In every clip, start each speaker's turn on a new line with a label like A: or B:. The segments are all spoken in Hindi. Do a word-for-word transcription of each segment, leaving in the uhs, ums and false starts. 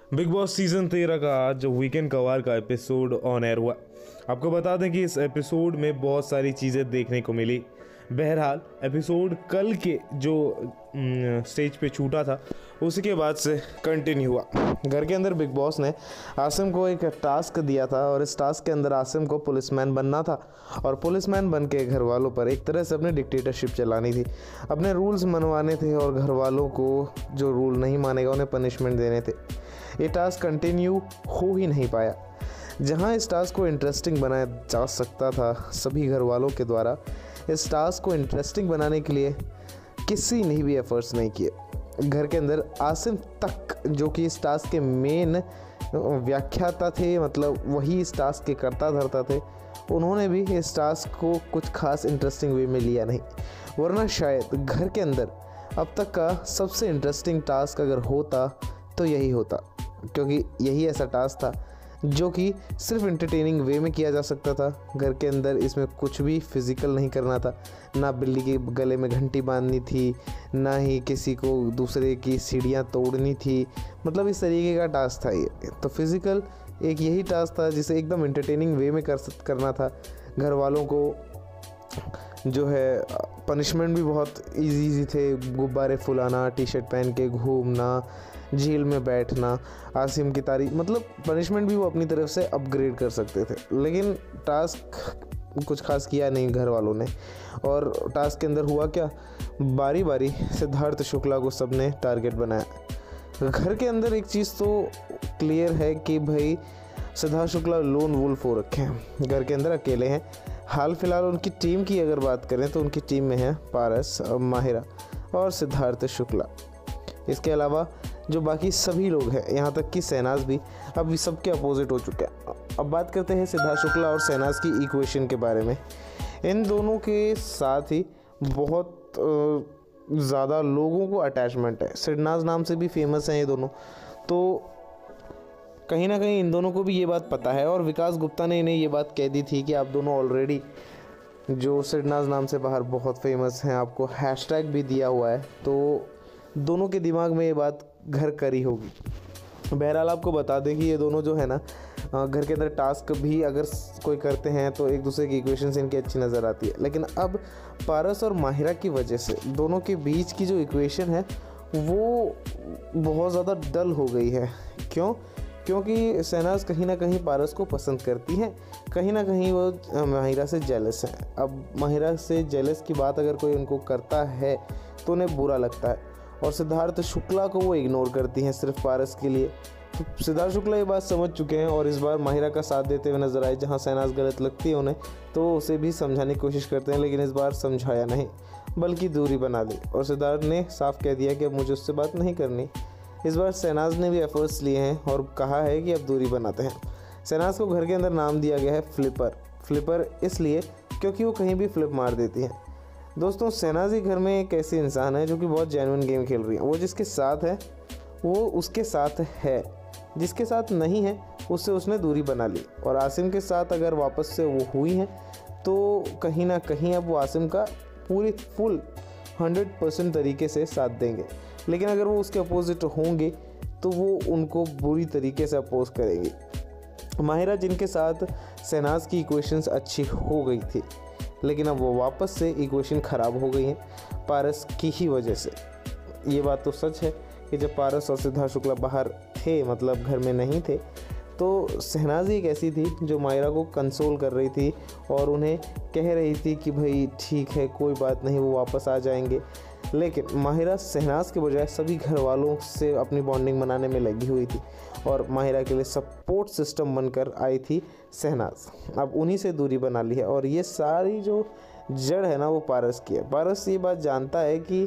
A: बिग बॉस सीज़न तेरह का आज वीकेंड कवार का एपिसोड ऑन एयर हुआ। आपको बता दें कि इस एपिसोड में बहुत सारी चीज़ें देखने को मिली। बहरहाल एपिसोड कल के जो स्टेज पे छूटा था उसके बाद से कंटिन्यू हुआ। घर के अंदर बिग बॉस ने आसिम को एक टास्क दिया था और इस टास्क के अंदर आसिम को पुलिसमैन बनना था और पुलिसमैन बन के घर वालों पर एक तरह से अपनी डिक्टेटरशिप चलानी थी, अपने रूल्स मनवाने थे और घर वालों को जो रूल नहीं मानेगा उन्हें पनिशमेंट देने थे। ये टास्क कंटिन्यू हो ही नहीं पाया। जहां इस टास्क को इंटरेस्टिंग बनाया जा सकता था सभी घर वालों के द्वारा, इस टास्क को इंटरेस्टिंग बनाने के लिए किसी ने भी एफर्ट्स नहीं किए। घर के अंदर आसिम तक, जो कि इस टास्क के मेन व्याख्याता थे, मतलब वही इस टास्क के कर्ता धर्ता थे, उन्होंने भी इस टास्क को कुछ खास इंटरेस्टिंग वे में लिया नहीं। वरना शायद घर के अंदर अब तक का सबसे इंटरेस्टिंग टास्क अगर होता तो यही होता, क्योंकि यही ऐसा टास्क था जो कि सिर्फ इंटरटेनिंग वे में किया जा सकता था। घर के अंदर इसमें कुछ भी फिजिकल नहीं करना था, ना बिल्ली के गले में घंटी बांधनी थी, ना ही किसी को दूसरे की सीढ़ियाँ तोड़नी थी, मतलब इस तरीके का टास्क था ये। तो फिजिकल एक यही टास्क था जिसे एकदम इंटरटेनिंग वे में कर करना था। घर वालों को जो है पनिशमेंट भी बहुत इजी इजी थे, गुब्बारे फुलाना, टी शर्ट पहन के घूमना, झील में बैठना, आसिम की तारीफ, मतलब पनिशमेंट भी वो अपनी तरफ से अपग्रेड कर सकते थे। लेकिन टास्क कुछ खास किया नहीं घर वालों ने। और टास्क के अंदर हुआ क्या, बारी बारी सिद्धार्थ शुक्ला को सबने टारगेट बनाया। घर के अंदर एक चीज़ तो क्लियर है कि भाई सिद्धार्थ शुक्ला लोन वुल्फ हो रखे हैं, घर के अंदर अकेले हैं। हाल फिलहाल उनकी टीम की अगर बात करें तो उनकी टीम में है पारस, माहिरा और सिद्धार्थ शुक्ला। इसके अलावा जो बाकी सभी लोग हैं, यहाँ तक कि शहनाज भी अब सबके अपोजिट हो चुका है। अब बात करते हैं सिद्धार्थ शुक्ला और शहनाज की इक्वेशन के बारे में। इन दोनों के साथ ही बहुत ज़्यादा लोगों को अटैचमेंट है। शहनाज नाम से भी फेमस हैं ये दोनों, तो कहीं ना कहीं इन दोनों को भी ये बात पता है और विकास गुप्ता ने इन्हें ये बात कह दी थी कि आप दोनों ऑलरेडी जो शहनाज नाम से बाहर बहुत फेमस हैं, आपको हैशटैग भी दिया हुआ है, तो दोनों के दिमाग में ये बात घर करी होगी। बहरहाल आपको बता दें कि ये दोनों जो है ना, घर के अंदर टास्क भी अगर कोई करते हैं तो एक दूसरे की इक्वेशन से इनकी अच्छी नज़र आती है। लेकिन अब पारस और माहिरा की वजह से दोनों के बीच की जो इक्वेशन है वो बहुत ज़्यादा डल हो गई है। क्यों? क्योंकि शहनाज कहीं ना कहीं पारस को पसंद करती हैं, कहीं ना कहीं वो माहिरा से जेलस हैं। अब माहिरा से जेलस की बात अगर कोई उनको करता है तो उन्हें बुरा लगता है और सिद्धार्थ शुक्ला को वो इग्नोर करती हैं सिर्फ पारस के लिए। तो सिद्धार्थ शुक्ला ये बात समझ चुके हैं और इस बार माहिरा का साथ देते हुए नजर आए। जहाँ शहनाज गलत लगती है उन्हें तो उसे भी समझाने की कोशिश करते हैं, लेकिन इस बार समझाया नहीं बल्कि दूरी बना ली और सिद्धार्थ ने साफ कह दिया कि अब मुझे उससे बात नहीं करनी। इस बार शहनाज ने भी एफर्ट्स लिए हैं और कहा है कि अब दूरी बनाते हैं। शहनाज को घर के अंदर नाम दिया गया है फ्लिपर। फ्लिपर इसलिए क्योंकि वो कहीं भी फ्लिप मार देती हैं। दोस्तों, शहनाज ही घर में एक ऐसी इंसान है जो कि बहुत जेन्युइन गेम खेल रही है। वो जिसके साथ है वो उसके साथ है, जिसके साथ नहीं है उससे उसने दूरी बना ली। और आसिम के साथ अगर वापस से वो हुई है तो कहीं ना कहीं अब वो आसिम का पूरी फुल हंड्रेड परसेंट तरीके से साथ देंगे। लेकिन अगर वो उसके अपोजिट होंगे तो वो उनको बुरी तरीके से अपोज करेंगे। माहिरा जिनके साथ शहनाज की इक्वेशंस अच्छी हो गई थी, लेकिन अब वो वापस से इक्वेशन ख़राब हो गई हैं पारस की ही वजह से। ये बात तो सच है कि जब पारस और सिद्धार्थ शुक्ला बाहर थे, मतलब घर में नहीं थे, तो शहनाज ही एक ऐसी थी जो माहिरा को कंसोल कर रही थी और उन्हें कह रही थी कि भाई ठीक है, कोई बात नहीं, वो वापस आ जाएंगे। लेकिन माहिरा शहनाज के बजाय सभी घर वालों से अपनी बॉन्डिंग बनाने में लगी हुई थी और माहिरा के लिए सपोर्ट सिस्टम बनकर आई थी शहनाज। अब उन्हीं से दूरी बना ली है और ये सारी जो जड़ है ना वो पारस की है। पारस ये बात जानता है कि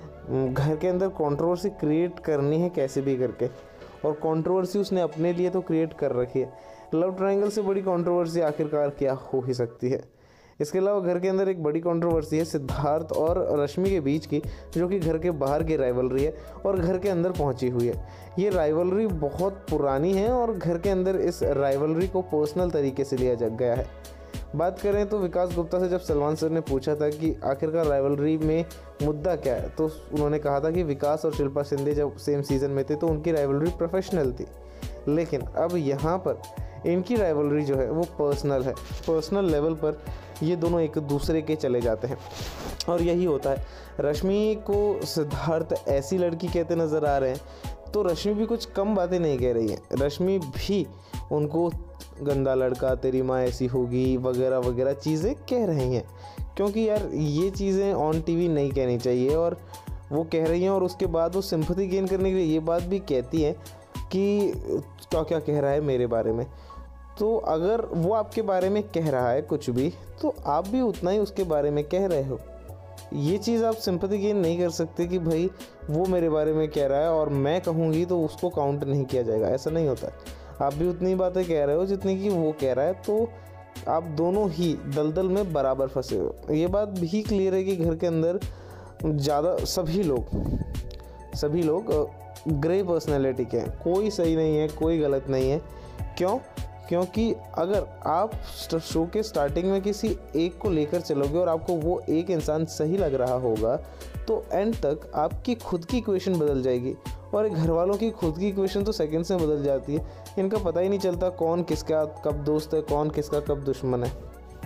A: घर के अंदर कंट्रोवर्सी क्रिएट करनी है कैसे भी करके, और कंट्रोवर्सी उसने अपने लिए तो क्रिएट कर रखी है। लव ट्रायंगल से बड़ी कंट्रोवर्सी आखिरकार क्या हो ही सकती है। इसके अलावा घर के अंदर एक बड़ी कंट्रोवर्सी है सिद्धार्थ और रश्मि के बीच की, जो कि घर के बाहर की राइवलरी है और घर के अंदर पहुंची हुई है। ये राइवलरी बहुत पुरानी है और घर के अंदर इस राइवलरी को पर्सनल तरीके से लिया जा गया है।
B: बात करें तो विकास गुप्ता से जब सलमान सर ने पूछा था कि आखिरकार राइवलरी में मुद्दा क्या है, तो उन्होंने कहा था कि विकास और शिल्पा शिंदे जब सेम सीज़न में थे तो उनकी राइवलरी प्रोफेशनल थी, लेकिन अब यहाँ पर इनकी राइवलरी जो है वो पर्सनल है। पर्सनल लेवल पर ये दोनों एक दूसरे के चले जाते हैं और यही होता है। रश्मि को सिद्धार्थ ऐसी लड़की कहते नज़र आ रहे हैं, तो रश्मि भी कुछ कम बातें नहीं कह रही है। रश्मि भी उनको गंदा लड़का, तेरी माँ ऐसी होगी वगैरह वगैरह चीज़ें कह रही हैं, क्योंकि यार ये चीज़ें ऑन टीवी नहीं कहनी चाहिए और वो कह रही हैं। और उसके बाद वो सिंपैथी गेन करने के लिए ये बात भी कहती हैं कि क्या क्या कह रहा है मेरे बारे में। तो अगर वो आपके बारे में कह रहा है कुछ भी, तो आप भी उतना ही उसके बारे में कह रहे हो। ये चीज़ आप सिंपैथी गेन नहीं कर सकते कि भाई वो मेरे बारे में कह रहा है और मैं कहूँगी तो उसको काउंट नहीं किया जाएगा, ऐसा नहीं होता है। आप भी उतनी बातें कह रहे हो जितनी कि वो कह रहा है, तो आप दोनों ही दलदल में बराबर फंसे हो। ये बात भी क्लियर है कि घर के अंदर ज़्यादा सभी लोग सभी लोग ग्रे पर्सनैलिटी के हैं, कोई सही नहीं है, कोई गलत नहीं है। क्यों? क्योंकि अगर आप शो के स्टार्टिंग में किसी एक को लेकर चलोगे और आपको वो एक इंसान सही लग रहा होगा, तो एंड तक आपकी खुद की इक्वेशन बदल जाएगी और घर वालों की खुद की इक्वेशन तो सेकंड्स में बदल जाती है। इनका पता ही नहीं चलता कौन किसका कब दोस्त है, कौन किसका कब दुश्मन है।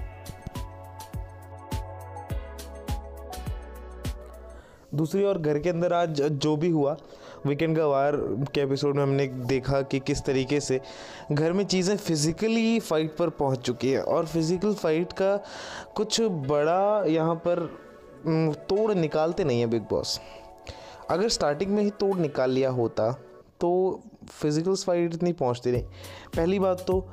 B: दूसरी ओर घर के अंदर आज जो भी हुआ, वीकेंड का वार के एपिसोड में हमने देखा कि किस तरीके से घर में चीज़ें फिज़िकली फ़ाइट पर पहुंच चुकी है और फिज़िकल फ़ाइट का कुछ बड़ा यहाँ पर तोड़ निकालते नहीं है बिग बॉस। अगर स्टार्टिंग में ही तोड़ निकाल लिया होता तो फिज़िकल फाइट इतनी पहुंचती नहीं। पहली बात तो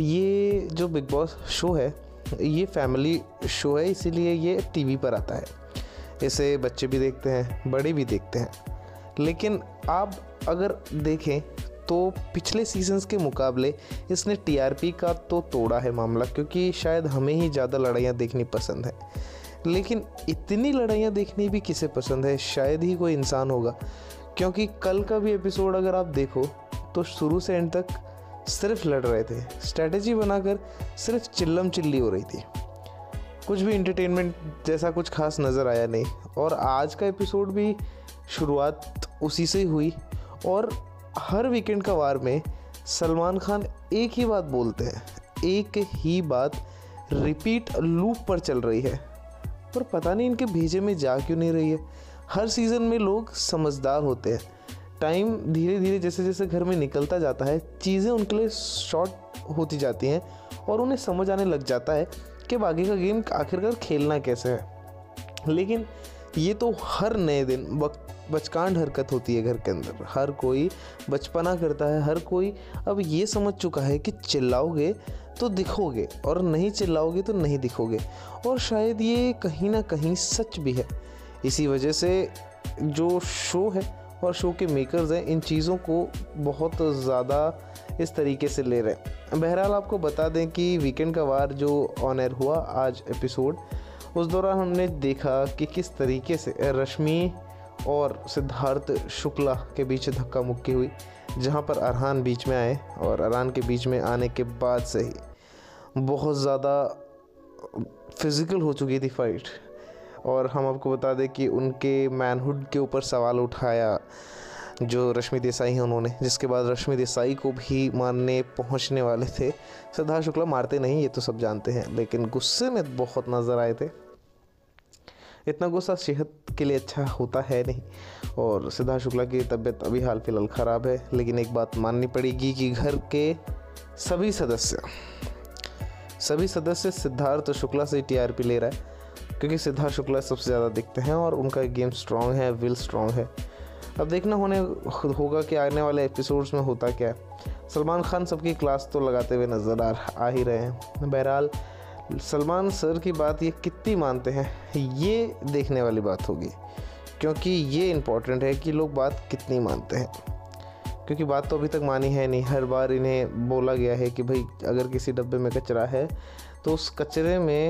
B: ये जो बिग बॉस शो है ये फैमिली शो है, इसीलिए ये टीवी पर आता है, इसे बच्चे भी देखते हैं, बड़े भी देखते हैं। लेकिन आप अगर देखें तो पिछले सीजन्स के मुकाबले इसने टीआरपी का तो तोड़ा है मामला, क्योंकि शायद हमें ही ज़्यादा लड़ाइयाँ देखनी पसंद है, लेकिन इतनी लड़ाइयाँ देखनी भी किसे पसंद है? शायद ही कोई इंसान होगा। क्योंकि कल का भी एपिसोड अगर आप देखो तो शुरू से एंड तक सिर्फ लड़ रहे थे, स्ट्रैटेजी बनाकर सिर्फ चिल्लम चिल्ली हो रही थी, कुछ भी इंटरटेनमेंट जैसा कुछ खास नज़र आया नहीं। और आज का एपिसोड भी शुरुआत उसी से हुई और हर वीकेंड का वार में सलमान खान एक ही बात बोलते हैं, एक ही बात रिपीट लूप पर चल रही है, पर पता नहीं इनके भेजे में जा क्यों नहीं रही है। हर सीज़न में लोग समझदार होते हैं, टाइम धीरे धीरे जैसे जैसे घर में निकलता जाता है चीज़ें उनके लिए शॉर्ट होती जाती हैं और उन्हें समझ आने लग जाता है कि बाकी का गेम आखिरकार खेलना कैसे है। लेकिन ये तो हर नए दिन बचकांड हरकत होती है घर के अंदर, हर कोई बचपना करता है, हर कोई अब ये समझ चुका है कि चिल्लाओगे तो दिखोगे और नहीं चिल्लाओगे तो नहीं दिखोगे। और शायद ये कहीं ना कहीं सच भी है। इसी वजह से जो शो है और शो के मेकर्स हैं इन चीज़ों को बहुत ज़्यादा इस तरीके से ले रहे हैं। बहरहाल आपको बता दें कि वीकेंड का वार जो ऑन एयर हुआ आज एपिसोड, उस दौरान हमने देखा कि किस तरीके से रश्मि और सिद्धार्थ शुक्ला के बीच धक्का मुक्की हुई, जहां पर अरहान बीच में आए और अरहान के बीच में आने के बाद से ही बहुत ज़्यादा फिज़िकल हो चुकी थी फाइट। और हम आपको बता दें कि उनके मैनहुड के ऊपर सवाल उठाया जो रश्मि देसाई हैं उन्होंने, जिसके बाद रश्मि देसाई को भी मारने पहुंचने वाले थे। सिद्धार्थ शुक्ला मारते नहीं, ये तो सब जानते हैं, लेकिन गुस्से में बहुत नज़र आए थे। इतना गुस्सा सेहत के लिए अच्छा होता है नहीं और सिद्धार्थ शुक्ला की तबीयत अभी हाल फिलहाल ख़राब है। लेकिन एक बात माननी पड़ेगी कि घर के सभी सदस्य सभी सदस्य सिद्धार्थ शुक्ला से टीआरपी ले रहा है, क्योंकि सिद्धार्थ शुक्ला सबसे ज़्यादा दिखते हैं और उनका गेम स्ट्रॉन्ग है, विल स्ट्रॉन्ग है। अब देखना होने होगा कि आने वाले एपिसोड्स में होता क्या है। सलमान खान सबकी क्लास तो लगाते हुए नज़र आ, आ ही रहे हैं। बहरहाल सलमान सर की बात ये कितनी मानते हैं ये देखने वाली बात होगी, क्योंकि ये इम्पोर्टेंट है कि लोग बात कितनी मानते हैं, क्योंकि बात तो अभी तक मानी है नहीं। हर बार इन्हें बोला गया है कि भाई अगर किसी डब्बे में कचरा है तो उस कचरे में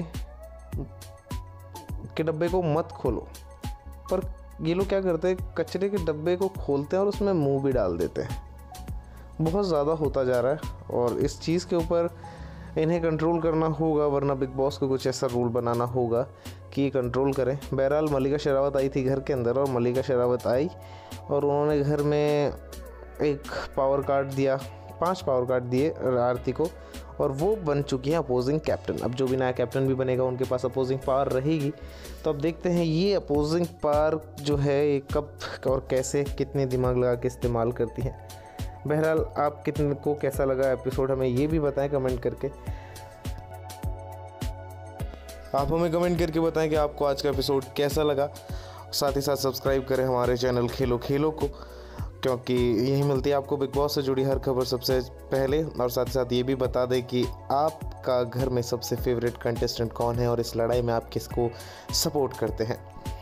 B: के डब्बे को मत खोलो, पर ये लोग क्या करते हैं, कचरे के डब्बे को खोलते हैं और उसमें मुंह भी डाल देते हैं। बहुत ज़्यादा होता जा रहा है और इस चीज़ के ऊपर इन्हें कंट्रोल करना होगा, वरना बिग बॉस को कुछ ऐसा रूल बनाना होगा कि ये कंट्रोल करें। बहरहाल मल्लिका शेरावत आई थी घर के अंदर, और मल्लिका शेरावत आई और उन्होंने घर में एक पावर कार्ड दिया, पांच पावर कार्ड दिए आरती को, और वो बन चुकी हैं अपोजिंग कैप्टन। अब जो भी नया कैप्टन भी बनेगा उनके पास अपोजिंग पावर रहेगी। तो अब देखते हैं ये अपोजिंग पावर जो है ये कब और कैसे कितने दिमाग लगा के इस्तेमाल करती हैं। बहरहाल आप कितने को कैसा लगा एपिसोड हमें ये भी बताएं कमेंट करके। आप हमें कमेंट करके बताएं कि आपको आज का एपिसोड कैसा लगा। साथ ही साथ सब्सक्राइब करें हमारे चैनल खेलो खेलो को, क्योंकि यही मिलती है आपको बिग बॉस से जुड़ी हर खबर सबसे पहले। और साथ ही साथ ये भी बता दें कि आपका घर में सबसे फेवरेट कंटेस्टेंट कौन है और इस लड़ाई में आप किसको सपोर्ट करते हैं।